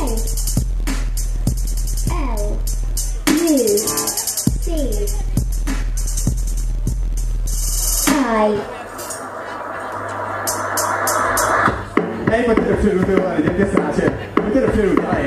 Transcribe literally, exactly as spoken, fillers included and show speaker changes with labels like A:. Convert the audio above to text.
A: L U C I.
B: Lei potete fare un po' di piace, potete fare un po'